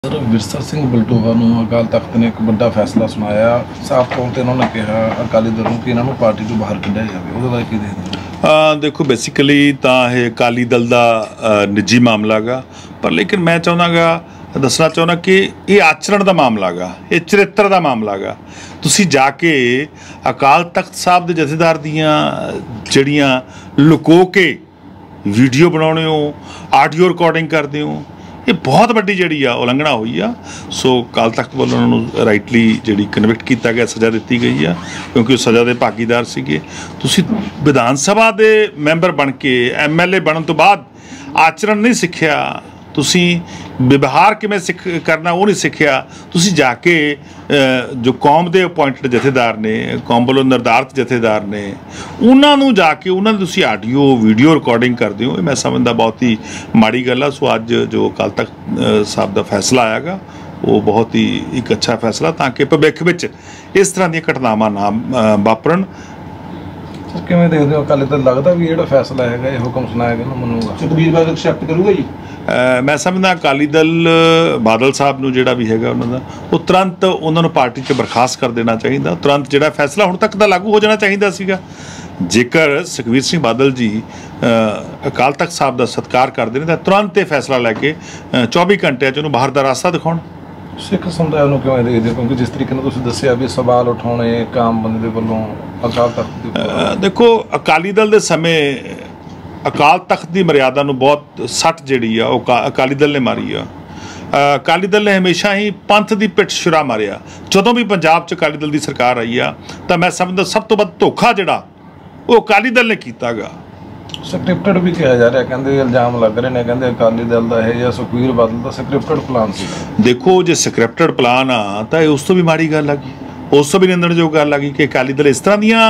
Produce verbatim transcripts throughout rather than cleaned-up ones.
Sir Virsa Singh Baltoha ਨੂੰ ਅਕਾਲ ਤਖਤ ਨੇ ਇੱਕ ਵੱਡਾ ਫੈਸਲਾ ਸੁਣਾਇਆ। ਸਾਫ਼ ਤੌਰ ਤੇ ਉਹਨਾਂ ਨੇ ਕਿਹਾ ਅਕਾਲੀ ਦਲ ਨੂੰ ਕਿ ਇਹਨਾਂ ਨੂੰ ਪਾਰਟੀ ਤੋਂ ਬਾਹਰ ਕੱਢਿਆ ਜਾਵੇ। ਉਹਦੇ ਬਾਰੇ ਕੀ ਦੇਖਦੇ ਹੋ? देखो बेसिकली तो यह अकाली दल का निजी मामला गा, पर लेकिन मैं चाहना गा दसना चाहना कि ये आचरण का मामला गा, ये चरित्र का मामला गा। तुसी जाके अकाल तख्त साहब के जथेदार दियाँ जड़ियाँ लुको के वीडियो बनाने हो, आडियो रिकॉर्डिंग करते हो, ये बहुत वड्डी जी उलंघना हुई आ। सो अकाल तख्त वालों उन्होंने राइटली जी कन्विक्ट किया गया, सज़ा दी गई है, क्योंकि सज़ा के भागीदार सीगे। तुसी विधान सभा के मैंबर बन के एम एल ए बनने तो बाद आचरण नहीं सीखिया, तुसी व्यवहार किमें सिख करना वो नहीं सीखिया। तुसी जाके जो कौम के अपॉइंटेड जथेदार ने, कौम वालों निर्धारित जथेदार ने, उन्होंने जाके उन्होंने तुसी आडियो वीडियो रिकॉर्डिंग करते हो, मैं समझदा बहुत ही माड़ी गल है। सो अज जो अकाल तख्त साहब का फैसला आएगा वो बहुत ही एक अच्छा फैसला, ताकि भविख में इस तरह दी घटनावां ना वापरन। सर किवें देखदे हो अकाली दल लगदा भी जिहड़ा फैसला है ये हुक्म सुनाया गया ना मनूगा, सुखबीर बादल एक्सेप्ट करूगा जी? मैं समझदा अकाली दल बादल साहब नूं जिहड़ा भी हैगा उन्हां दा वो तुरंत उन्हां नूं पार्टी च बर्खास्त कर देना चाहिए। तुरंत जिहड़ा फैसला हुण तक दा लागू हो जाना चाहिए सीगा। जेकर सुखबीर सिंह बादल जी अकाल तख्त साहब का सत्कार करते हैं तो तुरंत ये फैसला लैके चौबी घंटे च उन्होंने बाहर का रास्ता दिखाउण। सिख समुदाय ਨੂੰ ਕਿਵੇਂ ਦੇਖਦੇ ਹੋ? क्योंकि जिस तरीके ਨਾਲ ਤੁਸੀਂ ਦੱਸਿਆ ਵੀ ਸਵਾਲ ਉਠਾਉਣੇ ਇੱਕ ਆਮ ਬੰਦੇ ਦੇ ਵੱਲੋਂ ਅਕਾਲ ਤਖਤ ਦੇ देखो अकाली दल के समय अकाल तख्त की मर्यादा ਨੂੰ बहुत सट ਜਿਹੜੀ ਆ ਉਹ अकाली दल ने मारी आ। अकाली दल ने हमेशा ही पंथ की पिठ छुरा मारिया। ਜਦੋਂ भी पंजाब च अकाली दल की सरकार आई आ तो मैं समझदा सब तो ਵੱਧ ਧੋਖਾ ਜਿਹੜਾ ਉਹ अकाली दल ने कीता गा। ਸਕ੍ਰਿਪਟਡ ਵੀ ਕਿਹਾ ਜਾ ਰਿਹਾ, ਕਹਿੰਦੇ ਇਲਜ਼ਾਮ ਲੱਗ ਰਹੇ ਨੇ, ਕਹਿੰਦੇ ਅਕਾਲੀ ਦਲ ਦਾ ਇਹ ਜਾਂ ਸੁਖਬੀਰ ਬਾਦਲ ਦਾ ਸਕ੍ਰਿਪਟਡ ਪਲਾਨ ਸੀ। देखो जे ਸਕ੍ਰਿਪਟਡ ਪਲਾਨ ਆ ਤਾਂ ਉਸ ਤੋਂ ਵੀ ਮਾੜੀ ਗੱਲ ਆ ਗਈ, ਉਸ ਤੋਂ ਵੀ ਨਿੰਦਣਯੋਗ ਗੱਲ ਆ ਗਈ ਕਿ ਅਕਾਲੀ ਦਲ ਇਸ ਤਰ੍ਹਾਂ ਦੀਆਂ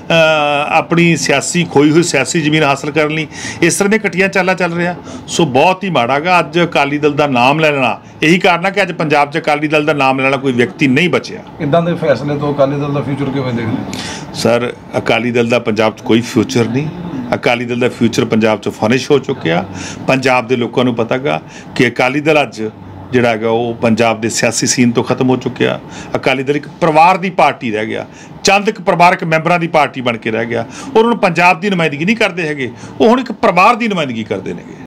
ਆਪਣੀ ਸਿਆਸੀ ਖੋਈ ਹੋਈ ਸਿਆਸੀ ਜ਼ਮੀਨ ਹਾਸਲ ਕਰਨ ਲਈ ਇਸ ਤਰ੍ਹਾਂ ਦੀਆਂ ਘਟੀਆਂ ਚਾਲਾਂ ਚੱਲ ਰਿਹਾ। ਸੋ ਬਹੁਤ ਹੀ ਮਾੜਾ ਗਾ। ਅੱਜ ਅਕਾਲੀ ਦਲ ਦਾ ਨਾਮ ਲੈ ਲੈਣਾ ਇਹੀ ਕਾਰਨ ਆ ਕਿ ਅੱਜ ਪੰਜਾਬ 'ਚ ਅਕਾਲੀ ਦਲ ਦਾ ਨਾਮ ਲੈਣ ਵਾਲਾ ਕੋਈ ਵਿਅਕਤੀ ਨਹੀਂ ਬਚਿਆ। ਇੱਦਾਂ ਦੇ ਫੈਸਲੇ ਤੋਂ ਅਕਾਲੀ ਦਲ ਦਾ ਫਿਊਚਰ ਕਿਵੇਂ ਦੇਖਦੇ? ਸਰ ਅਕਾਲੀ ਦਲ ਦਾ ਪੰਜਾਬ 'ਚ ਕੋਈ ਫਿਊਚਰ ਨਹੀਂ। ਅਕਾਲੀ ਦਲ ਦਾ ਫਿਊਚਰ ਪੰਜਾਬ 'ਚ ਫਨਿਸ਼ ਹੋ ਚੁੱਕਿਆ। ਪੰਜਾਬ ਦੇ ਲੋਕਾਂ ਨੂੰ ਪਤਾ ਗਾ ਕਿ ਅਕਾਲੀ ਦਲ ਅੱਜ ਜਿਹੜਾ ਹੈਗਾ ਉਹ ਪੰਜਾਬ ਦੇ ਸਿਆਸੀ ਸੀਨ ਤੋਂ ਖਤਮ ਹੋ ਚੁੱਕਿਆ। ਅਕਾਲੀ ਦਲ ਇੱਕ ਪਰਿਵਾਰ ਦੀ ਪਾਰਟੀ ਰਹਿ ਗਿਆ, ਚੰਦ ਇੱਕ ਪਰਿਵਾਰਕ ਮੈਂਬਰਾਂ ਦੀ ਪਾਰਟੀ ਬਣ ਕੇ ਰਹਿ ਗਿਆ। ਔਰ ਹੁਣ ਪੰਜਾਬ ਦੀ ਨੁਮਾਇੰਦਗੀ ਨਹੀਂ ਕਰਦੇ ਹੈਗੇ, ਉਹ ਹੁਣ ਇੱਕ ਪਰਿਵਾਰ ਦੀ ਨੁਮਾਇੰਦਗੀ ਕਰਦੇ ਨੇਗੇ।